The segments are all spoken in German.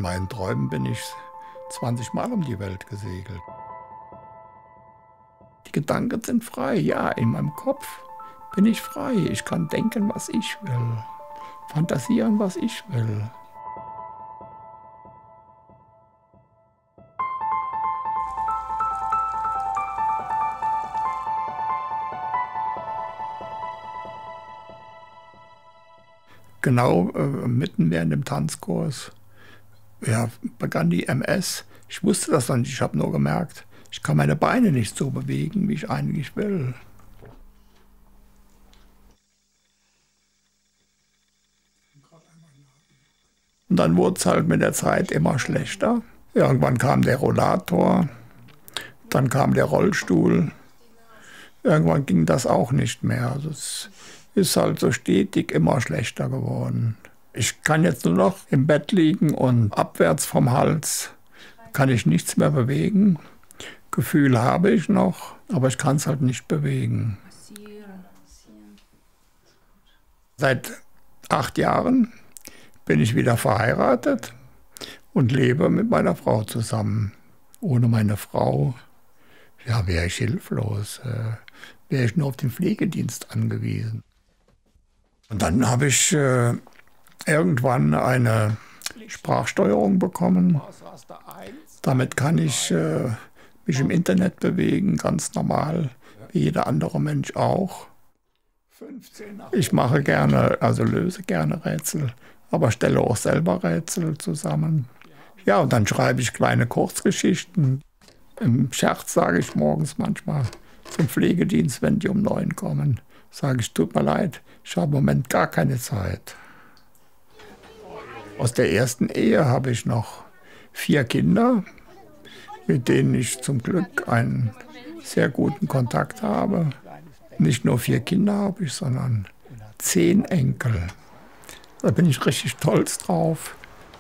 meinen Träumen bin ich 20 Mal um die Welt gesegelt. Die Gedanken sind frei, ja, in meinem Kopf bin ich frei. Ich kann denken, was ich will, fantasieren, was ich will. Genau mitten während dem Tanzkurs ja, begann die MS. Ich wusste das noch nicht, ich habe nur gemerkt, ich kann meine Beine nicht so bewegen, wie ich eigentlich will. Und dann wurde es halt mit der Zeit immer schlechter. Irgendwann kam der Rollator, dann kam der Rollstuhl. Irgendwann ging das auch nicht mehr. Also es ist halt so stetig immer schlechter geworden. Ich kann jetzt nur noch im Bett liegen und abwärts vom Hals kann ich nichts mehr bewegen. Gefühle habe ich noch, aber ich kann es halt nicht bewegen. Seit 8 Jahren bin ich wieder verheiratet und lebe mit meiner Frau zusammen. Ohne meine Frau, ja, wäre ich hilflos, wäre ich nur auf den Pflegedienst angewiesen. Und dann habe ich irgendwann eine Sprachsteuerung bekommen. Damit kann ich mich im Internet bewegen, ganz normal, wie jeder andere Mensch auch. Ich mache gerne, also löse gerne Rätsel, aber stelle auch selber Rätsel zusammen. Ja, und dann schreibe ich kleine Kurzgeschichten. Im Scherz sage ich morgens manchmal zum Pflegedienst, wenn die um 9 kommen, sage ich, tut mir leid, ich habe im Moment gar keine Zeit. Aus der ersten Ehe habe ich noch 4 Kinder, mit denen ich zum Glück einen sehr guten Kontakt habe. Nicht nur 4 Kinder habe ich, sondern 10 Enkel. Da bin ich richtig stolz drauf.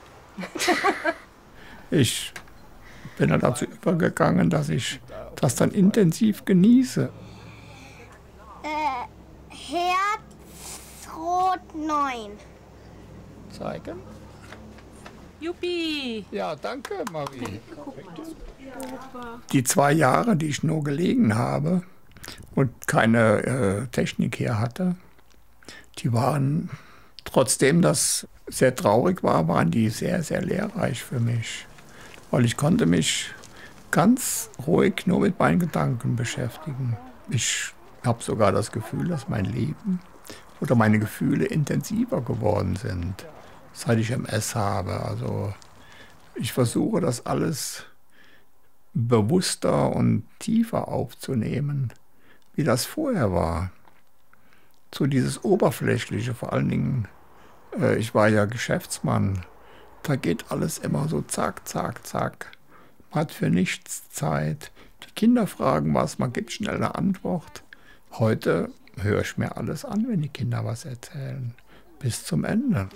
Ich bin dann dazu übergegangen, dass ich das dann intensiv genieße. Herzrot 9. Zeigen? Juppie! Ja, danke, Marie. Die 2 Jahre, die ich nur gelegen habe und keine Technik hier hatte, die waren, trotzdem das sehr traurig war, waren die sehr, sehr lehrreich für mich. Weil ich konnte mich ganz ruhig nur mit meinen Gedanken beschäftigen. Ich habe sogar das Gefühl, dass mein Leben oder meine Gefühle intensiver geworden sind, seit ich MS habe. Also ich versuche das alles bewusster und tiefer aufzunehmen, wie das vorher war. So dieses Oberflächliche, vor allen Dingen, ich war ja Geschäftsmann, da geht alles immer so zack, zack, zack. Man hat für nichts Zeit. Die Kinder fragen was, man gibt schnell eine Antwort. Heute höre ich mir alles an, wenn die Kinder was erzählen, bis zum Ende.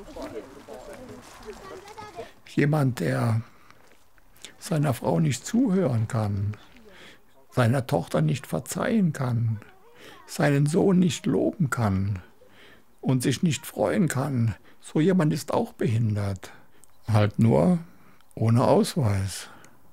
Jemand, der seiner Frau nicht zuhören kann, seiner Tochter nicht verzeihen kann, seinen Sohn nicht loben kann und sich nicht freuen kann, so jemand ist auch behindert. Halt nur ohne Ausweis.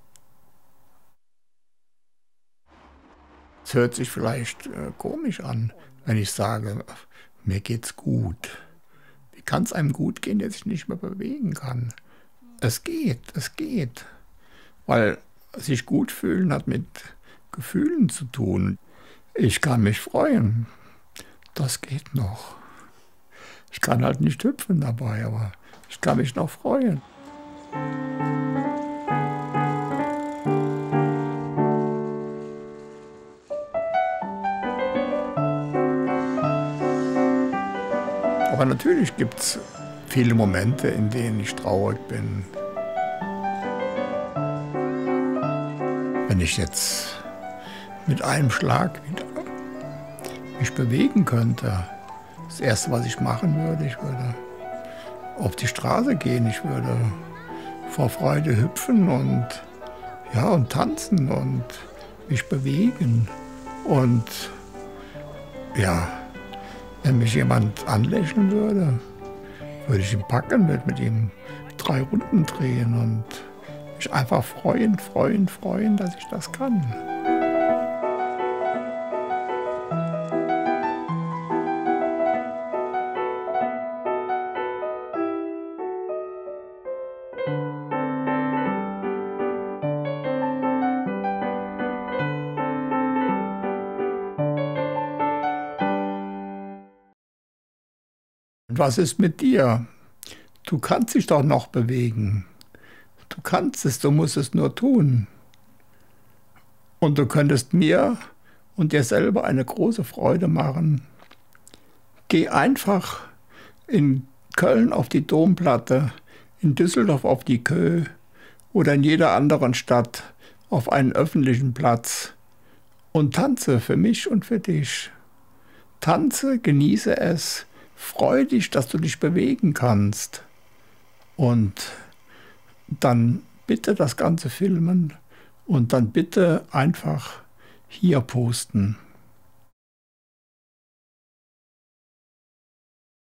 Es hört sich vielleicht komisch an, wenn ich sage, mir geht's gut. Wie kann es einem gut gehen, der sich nicht mehr bewegen kann? Es geht. Weil sich gut fühlen hat mit Gefühlen zu tun. Ich kann mich freuen. Das geht noch. Ich kann halt nicht hüpfen dabei, aber ich kann mich noch freuen. Aber natürlich gibt es viele Momente, in denen ich traurig bin. Wenn ich jetzt mit einem Schlag wieder mich bewegen könnte, das Erste, was ich machen würde, ich würde auf die Straße gehen, ich würde vor Freude hüpfen und, ja, und tanzen und mich bewegen. Und ja, wenn mich jemand anlächeln würde, würde ich ihn packen, würde mit ihm 3 Runden drehen und mich einfach freuen, dass ich das kann. Und was ist mit dir? Du kannst dich doch noch bewegen. Du kannst es, du musst es nur tun. Und du könntest mir und dir selber eine große Freude machen. Geh einfach in Köln auf die Domplatte, in Düsseldorf auf die Kö oder in jeder anderen Stadt auf einen öffentlichen Platz und tanze für mich und für dich. Tanze, genieße es, freu dich, dass du dich bewegen kannst. Und dann bitte das Ganze filmen und dann bitte einfach hier posten.